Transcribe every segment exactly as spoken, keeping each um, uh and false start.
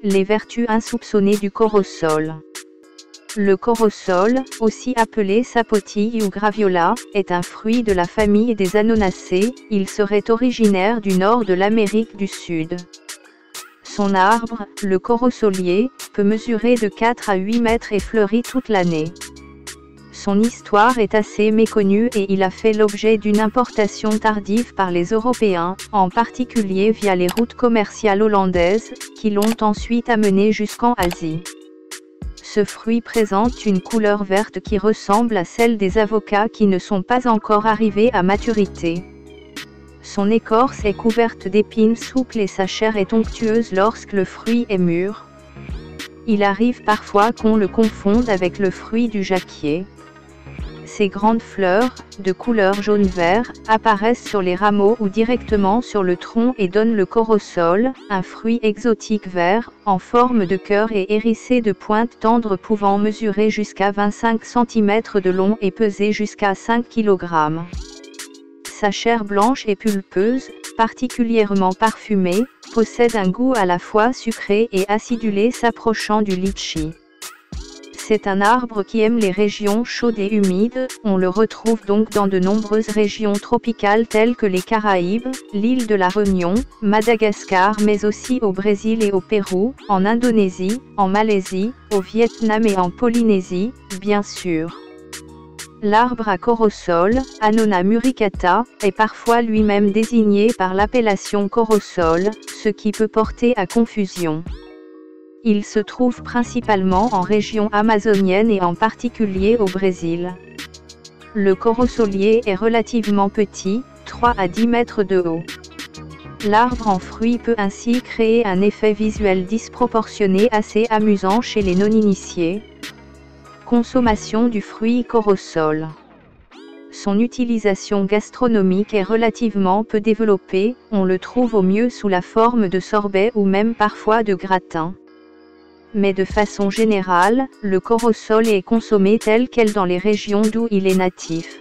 Les vertus insoupçonnées du corosol. Le corosol, aussi appelé sapotille ou graviola, est un fruit de la famille des Anonacées. Il serait originaire du nord de l'Amérique du Sud. Son arbre, le corosolier, peut mesurer de quatre à huit mètres et fleurit toute l'année. Son histoire est assez méconnue et il a fait l'objet d'une importation tardive par les Européens, en particulier via les routes commerciales hollandaises, qui l'ont ensuite amené jusqu'en Asie. Ce fruit présente une couleur verte qui ressemble à celle des avocats qui ne sont pas encore arrivés à maturité. Son écorce est couverte d'épines souples et sa chair est onctueuse lorsque le fruit est mûr. Il arrive parfois qu'on le confonde avec le fruit du jacquier. Ces grandes fleurs, de couleur jaune-vert, apparaissent sur les rameaux ou directement sur le tronc et donnent le corosol, un fruit exotique vert, en forme de cœur et hérissé de pointes tendres pouvant mesurer jusqu'à vingt-cinq centimètres de long et peser jusqu'à cinq kilogrammes. Sa chair blanche et pulpeuse, particulièrement parfumée, possède un goût à la fois sucré et acidulé s'approchant du litchi. C'est un arbre qui aime les régions chaudes et humides, on le retrouve donc dans de nombreuses régions tropicales telles que les Caraïbes, l'île de la Réunion, Madagascar mais aussi au Brésil et au Pérou, en Indonésie, en Malaisie, au Vietnam et en Polynésie, bien sûr. L'arbre à corosol, Annona muricata, est parfois lui-même désigné par l'appellation corosol, ce qui peut porter à confusion. Il se trouve principalement en région amazonienne et en particulier au Brésil. Le corosolier est relativement petit, trois à dix mètres de haut. L'arbre en fruit peut ainsi créer un effet visuel disproportionné assez amusant chez les non-initiés. Consommation du fruit corosol. Son utilisation gastronomique est relativement peu développée, on le trouve au mieux sous la forme de sorbet ou même parfois de gratin. Mais de façon générale, le corosol est consommé tel quel dans les régions d'où il est natif.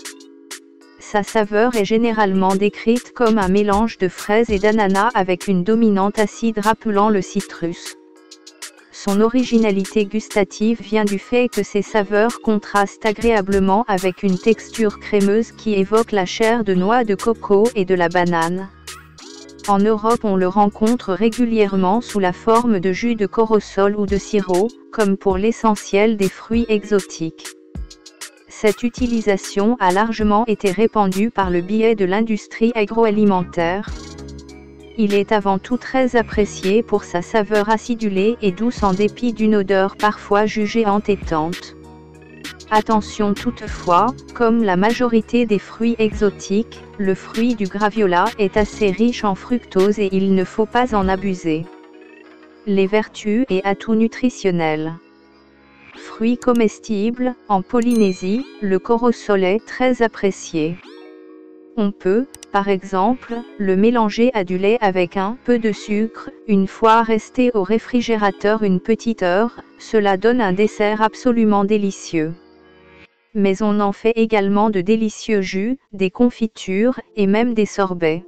Sa saveur est généralement décrite comme un mélange de fraises et d'ananas avec une dominante acide rappelant le citrus. Son originalité gustative vient du fait que ses saveurs contrastent agréablement avec une texture crémeuse qui évoque la chair de noix de coco et de la banane. En Europe on le rencontre régulièrement sous la forme de jus de corosol ou de sirop, comme pour l'essentiel des fruits exotiques. Cette utilisation a largement été répandue par le biais de l'industrie agroalimentaire. Il est avant tout très apprécié pour sa saveur acidulée et douce en dépit d'une odeur parfois jugée entêtante. Attention toutefois, comme la majorité des fruits exotiques, le fruit du graviola est assez riche en fructose et il ne faut pas en abuser. Les vertus et atouts nutritionnels. Fruit comestible, en Polynésie, le corosol est très apprécié. On peut, par exemple, le mélanger à du lait avec un peu de sucre, une fois resté au réfrigérateur une petite heure, cela donne un dessert absolument délicieux. Mais on en fait également de délicieux jus, des confitures, et même des sorbets.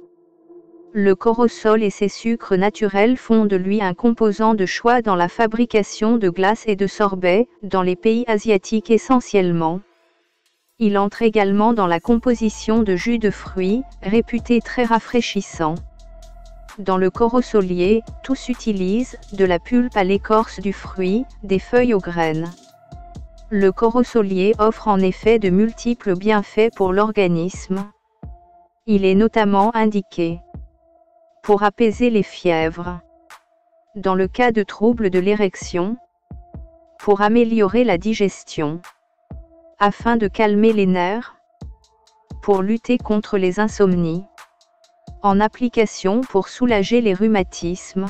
Le corosol et ses sucres naturels font de lui un composant de choix dans la fabrication de glaces et de sorbets, dans les pays asiatiques essentiellement. Il entre également dans la composition de jus de fruits, réputé très rafraîchissant. Dans le corosolier, tout s'utilise, de la pulpe à l'écorce du fruit, des feuilles aux graines. Le corosolier offre en effet de multiples bienfaits pour l'organisme. Il est notamment indiqué pour apaiser les fièvres, dans le cas de troubles de l'érection, pour améliorer la digestion, afin de calmer les nerfs, pour lutter contre les insomnies, en application pour soulager les rhumatismes.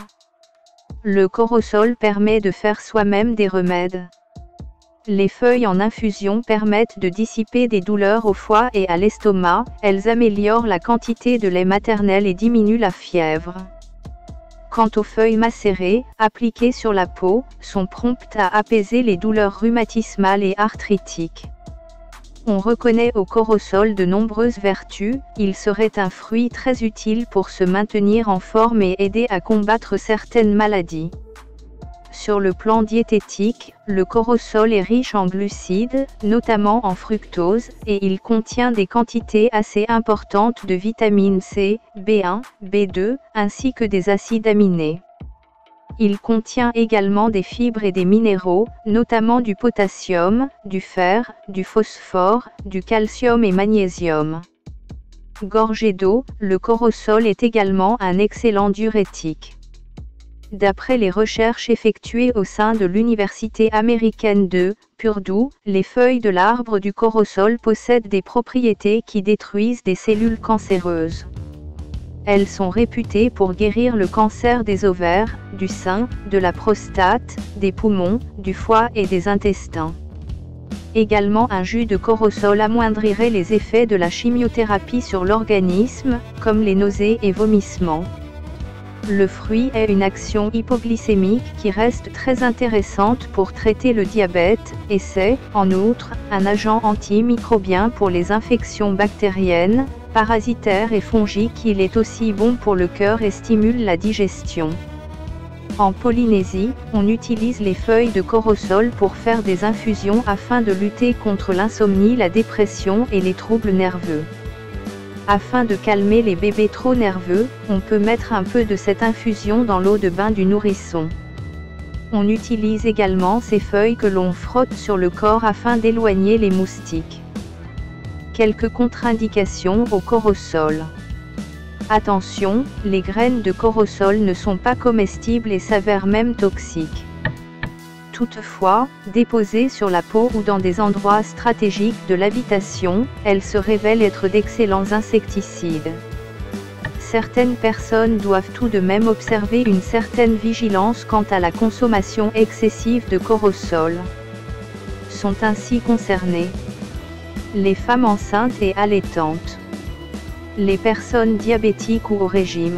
Le corosol permet de faire soi-même des remèdes. Les feuilles en infusion permettent de dissiper des douleurs au foie et à l'estomac, elles améliorent la quantité de lait maternel et diminuent la fièvre. Quant aux feuilles macérées, appliquées sur la peau, sont promptes à apaiser les douleurs rhumatismales et arthritiques. On reconnaît au corosol de nombreuses vertus, il serait un fruit très utile pour se maintenir en forme et aider à combattre certaines maladies. Sur le plan diététique, le corosol est riche en glucides, notamment en fructose, et il contient des quantités assez importantes de vitamine C, B un, B deux, ainsi que des acides aminés. Il contient également des fibres et des minéraux, notamment du potassium, du fer, du phosphore, du calcium et magnésium. Gorgé d'eau, le corosol est également un excellent diurétique. D'après les recherches effectuées au sein de l'Université américaine de Purdue, les feuilles de l'arbre du corosol possèdent des propriétés qui détruisent des cellules cancéreuses. Elles sont réputées pour guérir le cancer des ovaires, du sein, de la prostate, des poumons, du foie et des intestins. Également, un jus de corosol amoindrirait les effets de la chimiothérapie sur l'organisme, comme les nausées et vomissements. Le fruit a une action hypoglycémique qui reste très intéressante pour traiter le diabète, et c'est, en outre, un agent antimicrobien pour les infections bactériennes, parasitaires et fongiques. Il est aussi bon pour le cœur et stimule la digestion. En Polynésie, on utilise les feuilles de corosol pour faire des infusions afin de lutter contre l'insomnie, la dépression et les troubles nerveux. Afin de calmer les bébés trop nerveux, on peut mettre un peu de cette infusion dans l'eau de bain du nourrisson. On utilise également ces feuilles que l'on frotte sur le corps afin d'éloigner les moustiques. Quelques contre-indications au corosol. Attention, les graines de corosol ne sont pas comestibles et s'avèrent même toxiques. Toutefois, déposées sur la peau ou dans des endroits stratégiques de l'habitation, elles se révèlent être d'excellents insecticides. Certaines personnes doivent tout de même observer une certaine vigilance quant à la consommation excessive de corosol. Sont ainsi concernées les femmes enceintes et allaitantes, les personnes diabétiques ou au régime.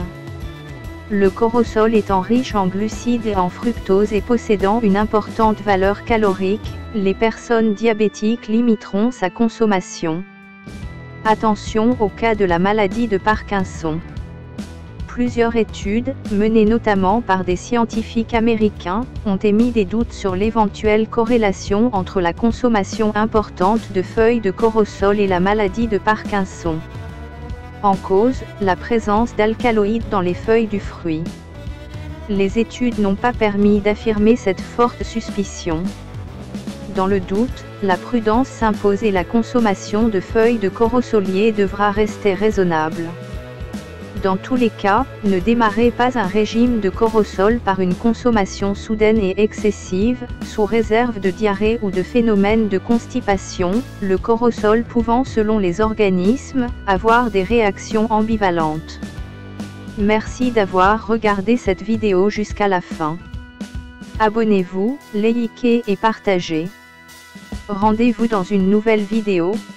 Le corosol étant riche en glucides et en fructose et possédant une importante valeur calorique, les personnes diabétiques limiteront sa consommation. Attention au cas de la maladie de Parkinson. Plusieurs études, menées notamment par des scientifiques américains, ont émis des doutes sur l'éventuelle corrélation entre la consommation importante de feuilles de corosol et la maladie de Parkinson. En cause, la présence d'alcaloïdes dans les feuilles du fruit. Les études n'ont pas permis d'affirmer cette forte suspicion. Dans le doute, la prudence s'impose et la consommation de feuilles de corosolier devra rester raisonnable. Dans tous les cas, ne démarrez pas un régime de corosol par une consommation soudaine et excessive, sous réserve de diarrhée ou de phénomènes de constipation, le corosol pouvant selon les organismes, avoir des réactions ambivalentes. Merci d'avoir regardé cette vidéo jusqu'à la fin. Abonnez-vous, likez et partagez. Rendez-vous dans une nouvelle vidéo.